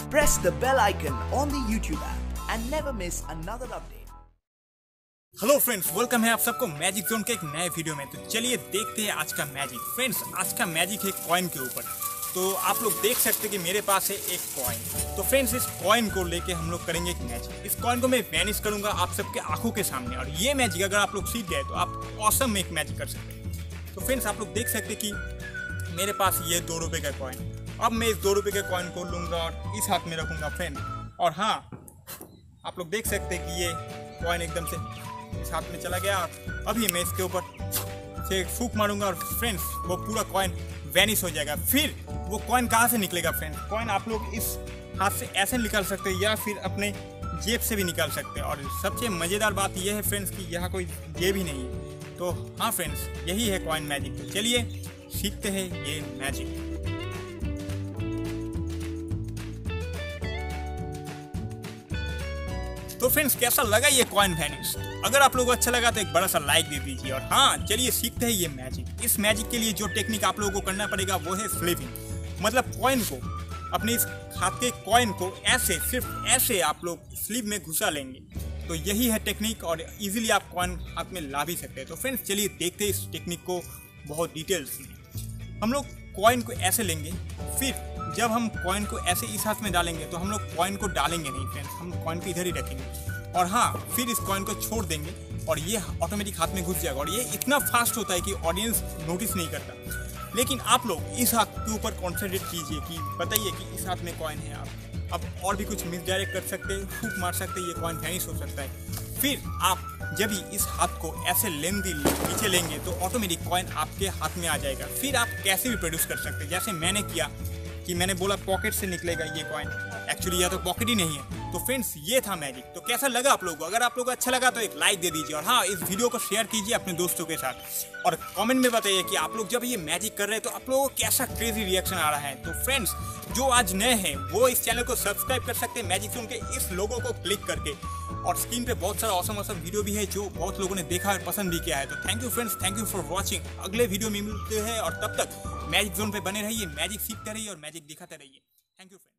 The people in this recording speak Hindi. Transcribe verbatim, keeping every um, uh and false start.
Press the bell icon on the YouTube app and never miss another update. Hello friends, welcome है आप सबको मैजिक जोन के एक नए वीडियो में। तो चलिए देखते हैं आज का मैजिक। फ्रेंड्स, आज का मैजिक है कॉइन के ऊपर। तो आप लोग देख सकते हैं कि मेरे पास है एक कॉइन। तो फ्रेंड्स, इस कॉइन को लेके हम लोग करेंगे एक मैजिक। इस कॉइन को मैं वैनिश करूंगा आप सबके आंखों के सामने, और ये मैजिक अगर आप लोग सीख गए तो आप ऑसम एक मैजिक कर सकते हैं। तो फ्रेंड्स, आप लोग देख सकते हैं कि मेरे पास ये दो रुपये का कॉइन। अब मैं इस दो रुपये के कॉइन को लूँगा और इस हाथ में रखूँगा फ्रेंड। और हाँ, आप लोग देख सकते हैं कि ये कॉइन एकदम से इस हाथ में चला गया। अभी मैं इसके ऊपर से फूंक मारूंगा और फ्रेंड्स वो पूरा कॉइन वैनिश हो जाएगा। फिर वो कॉइन कहाँ से निकलेगा फ्रेंड्स? कॉइन आप लोग इस हाथ से ऐसे निकाल सकते हैं या फिर अपने जेब से भी निकाल सकते हैं। और सबसे मज़ेदार बात यह है फ्रेंड्स कि यहाँ कोई जेब ही नहीं है। तो हाँ फ्रेंड्स, यही है कॉइन मैजिक। तो चलिए सीखते हैं ये मैजिक। तो फ्रेंड्स, कैसा लगा ये कॉइन वैनिश? अगर आप लोगों को अच्छा लगा तो एक बड़ा सा लाइक दे दीजिए। और हाँ, चलिए सीखते हैं ये मैजिक। इस मैजिक के लिए जो टेक्निक आप लोगों को करना पड़ेगा वो है स्लीविंग। मतलब कॉइन को, अपने इस हाथ के कॉइन को ऐसे, सिर्फ ऐसे आप लोग स्लीव में घुसा लेंगे। तो यही है टेक्निक और इजीली आप कॉइन हाथ में ला भी सकते हैं। तो फ्रेंड्स, चलिए देखते हैं इस टेक्निक को बहुत डिटेल्स में। हम लोग कॉइन को ऐसे लेंगे, फिर जब हम कॉइन को ऐसे इस हाथ में डालेंगे तो हम लोग कॉइन को डालेंगे नहीं फ्रेंड्स, हम कॉइन को इधर ही रखेंगे। और हाँ, फिर इस कॉइन को छोड़ देंगे और ये ऑटोमेटिक हाथ में घुस जाएगा। और ये इतना फास्ट होता है कि ऑडियंस नोटिस नहीं करता। लेकिन आप लोग इस हाथ के ऊपर कॉन्सेंट्रेट कीजिए कि बताइए कि इस हाथ में कॉइन है। आप अब और भी कुछ मिसडायरेक्ट कर सकते हैं, फूंक मार सकते हैं, ये कॉइन वैनिश हो सकता है। फिर आप जब ही इस हाथ को ऐसे लेंदी नीचे लेंगे तो ऑटोमेटिक कॉइन आपके हाथ में आ जाएगा। फिर आप कैसे भी प्रोड्यूस कर सकते हैं, जैसे मैंने किया कि मैंने बोला पॉकेट से निकलेगा ये कॉइन। एक्चुअली यह तो पॉकेट ही नहीं है। तो फ्रेंड्स, ये था मैजिक। तो कैसा लगा आप लोगों को? अगर आप लोगों को अच्छा लगा तो एक लाइक दे दीजिए। और हाँ, इस वीडियो को शेयर कीजिए अपने दोस्तों के साथ। और कमेंट में बताइए कि आप लोग जब ये मैजिक कर रहे हैं तो आप लोगों को कैसा क्रेजी रिएक्शन आ रहा है। तो फ्रेंड्स, जो आज नए हैं वो इस चैनल को सब्सक्राइब कर सकते हैं मैजिक जोन के इस लोगो को क्लिक करके। और स्क्रीन पे बहुत सारा ऑसम ऑसम वीडियो भी है जो बहुत लोगों ने देखा और पसंद भी किया है। तो thank you friends, thank you for watching. अगले वीडियो में मिलते हैं और तब तक मैजिक जोन पे बने रहिए, मैजिक सीखते रहिए और मैजिक दिखाते रहिए। Thank you friends.